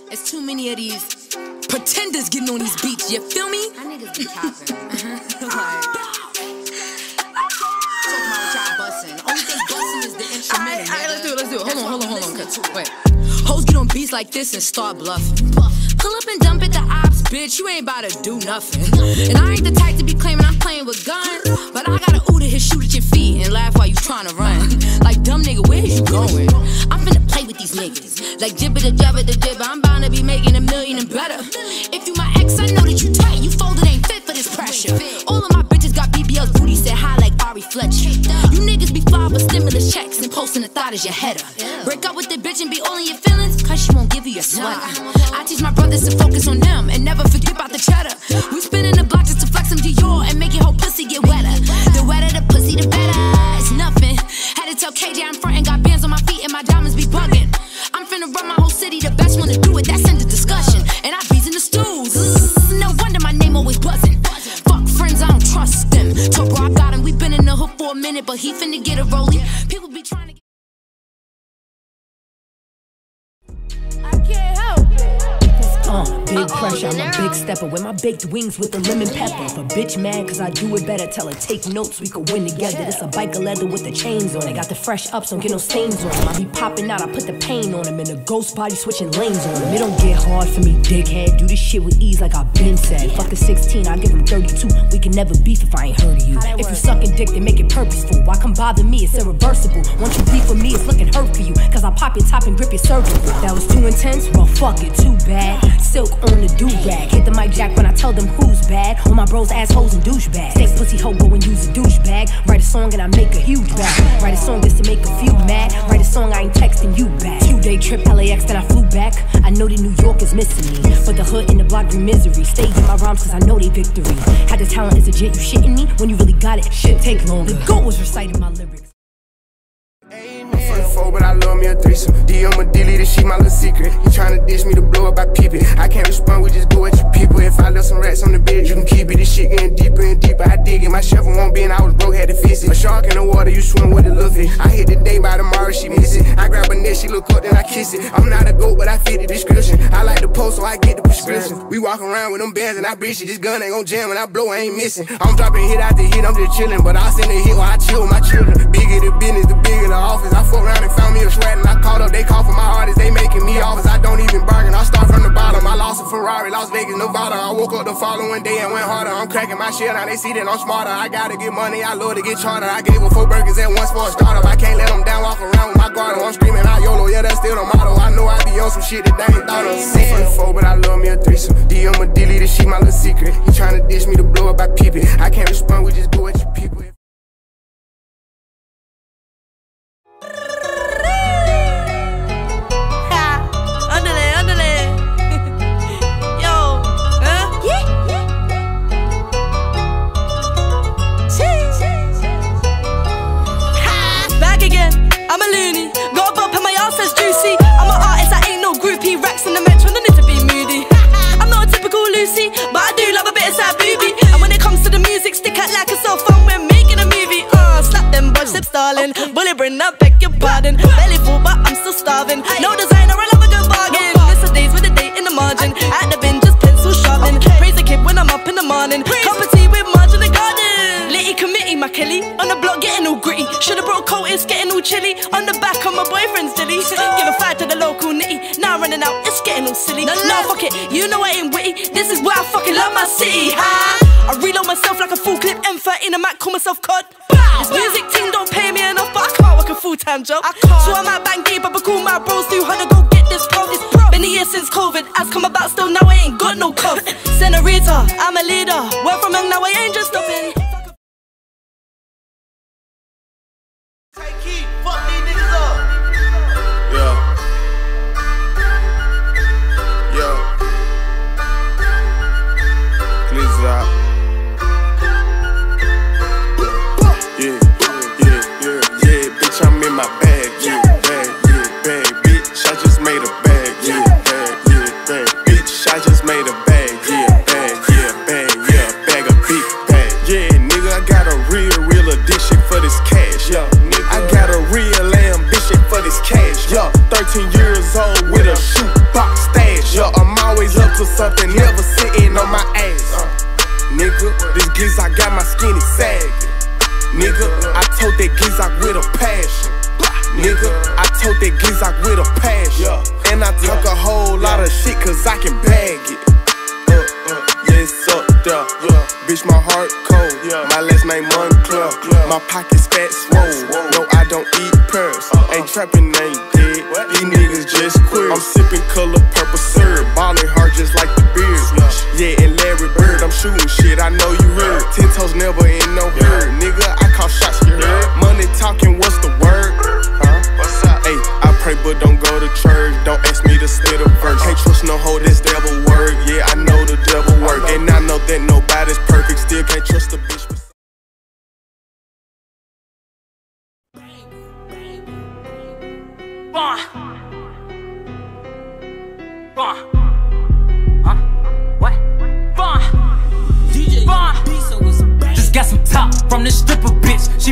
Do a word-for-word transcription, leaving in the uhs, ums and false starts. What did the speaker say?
It's too many of these pretenders getting on these beats, you feel me? My niggas be poppin'. Only thing bustin' is the instrumental. Alright, let's do it, let's do it. Hold on, hold on, hold on. Wait. Hoes get on beats like this and start bluffing. Pull up and dump at the ops, bitch. You ain't about to do nothing. And I ain't the type to be claiming I'm playing with guns, but I got a ooh to hit, shoot at your feet and laugh while you tryna run. Like, dumb nigga, where is you going? I'm finna play with these niggas. Like jibba da jabba da jibba, I'm bound to be making a million and better. If you my ex, I know that you tight. You folded ain't fit for this pressure. All of my bitches got B B L's booty, said hi like Ari Fletcher. You niggas be fly with stimulus checks and posting the thought as your header. Break up with the bitch and be all in your feelings, cause she won't give you your sweater. I teach my brothers to focus on them and never forget about the cheddar. We spinning the block just to flex some Dior and make your whole pussy get wetter. The wetter the pussy, the better. It's nothing. Had to tell K J I'm frontin', got bands on my feet and my diamonds be bugging. I'm finna run my whole city, the best one to do it, that's in the discussion. And I bees in the stools. No wonder my name always buzzing. Fuck friends, I don't trust them. Talk bro, I got him, we been in the hood for a minute, but he finna get a rollie. People be trying to get I can't help it. Uh, big Uh-oh, pressure, I'm a dinero. big stepper with my baked wings with the lemon pepper. If a bitch mad cause I do it better, tell her take notes, we could win together. This a bike of leather with the chains on it. Got the fresh ups, don't get no stains on them. I be popping out, I put the pain on them. And the ghost body switching lanes on them. It don't get hard for me, dickhead. Do this shit with ease like I've been said. Fuck a sixteen, I give him thirty-two. We can never beef if I ain't heard of you. If you sucking dick, then make it purposeful. Why come bother me? It's irreversible. Once you beef with me, it's looking hurt for you. Cause I pop your top and grip your cervical. That was too intense? Well, fuck it, too bad. Silk on the do-rag. Hit the mic jack when I tell them who's bad. All my bros, assholes, and douchebags. Stay pussy hoe, go and use a douchebag. Write a song and I make a huge bag. Write a song just to make a few mad. Write a song, I ain't texting you back. Two-day trip, L A X, then I flew back. I know that New York is missing me, but the hood and the block bring misery. Stay in my rhymes cause I know they victory. Had the talent, is legit, you shitting me? When you really got it, shit take longer. The GOAT was reciting my lyrics. Four, but I love me a threesome. D M a delete she my little secret. You tryna dish me to blow up, I peep it. I can't respond, we just go at your people. If I left some rats on the bed, you can keep it. This shit getting deeper and deeper. I dig it, my shovel won't be, and I was broke, had to fix it. A shark in the water, you swim with a little fish. I hit the day, by tomorrow she miss it. I grab her neck, she look up, then I kiss it. I'm not a goat, but I fit the description. I like the post, so I get the prescription. We walk around with them bands and I bitch it. This gun ain't gon' jam, when I blow, I ain't missing. I'm dropping hit after hit, I'm just chillin', but I send a hit while I chill with my children. Bigger the business, the bigger the office. I fuck around and found me a sweat and I called up, they call for my artists, they making me offers. I don't even bargain, I start from the bottom. I lost a Ferrari, Las Vegas, Nevada. I woke up the following day and went harder. I'm cracking my shit, now they see that I'm smarter. I gotta get money, I love to get charter. I gave her four burgers at once for a startup. I can't let them down, walk around with my guard. I'm screaming out YOLO, yeah, that's still the motto. I know I be on some shit that they ain't thought of. Six from the four, but I love me a threesome. D M a delete she my little secret. You tryna dish me to blow up, I peep it. I can't respond, we just go at your people. I'm a loony, got a bump and my ass says juicy. I'm an artist, I ain't no groupie. Racks in the metro, no need to be moody. I'm not a typical Lucy, but I do love a bit of sad booby. And when it comes to the music, stick out like a cell phone, we're making a movie. Uh, slap them bush lips, darling. Bully bring up, beg your pardon. Belly full, but I'm still starving. No designer, I love a good bargain. Miss the days with a date in the margin. At the bin, just pencil sharpening. Praise a kid when I'm up in the morning. Cup of tea with Marge in the garden. Litty committee, my Kelly. On the block, getting all gritty. Should've brought coat, it's getting all chilly. On the back of my boyfriend's dilly. Give a five to the local nitty. Now I'm running out, it's getting all silly. No, no, fuck it, you know I ain't witty. This is why I fucking love my city. Ha! I reload myself like a full clip M thirteen, I might call myself C O D. This music team don't pay me enough, but I can't work a full-time job. I so I might bang deep, but call my bros too hard to go get this pro. This pro. Been a year since COVID, has come about still, now I ain't got no cough. Senorita, I'm a leader. Word from young, now I ain't just stopping. Take heat, fuck these niggas up. Yeah. Yeah. Please out. Yeah, yeah, yeah, yeah, bitch, I'm in my bag, yeah, bag, yeah, bag, bitch, I just made a bag, yeah, bag, yeah, bag, bitch, I just made a bag, yeah, bag, yeah, bag, yeah, bag of big bag. of shit cause I can bag it. Uh, uh, yeah, it's up there. Yeah. Bitch, my heart cold. Yeah. My last name Moncler. Yeah. My pockets fat swole. No, I don't eat pearls. Uh-uh. Ain't trapping, ain't dead. What? These niggas just queer. I'm sipping color purple syrup. Ballin' hard just like the beard. Yeah, yeah, and Larry Bird, I'm shooting shit. I know you heard. Ten toes never in no herd. Nigga, I call shots, you heard. Money talking, what's the word? Huh? What's up? Hey, I pray but don't go to church. Don't ask me to spit a verse. Can't trust no hoe, this devil work. Yeah, I know the devil work. And I know that nobody's perfect. Still can't trust a bitch. Bon. Bon. Huh? What? Bon. D J Bon. Just got some top from this stripper bitch. She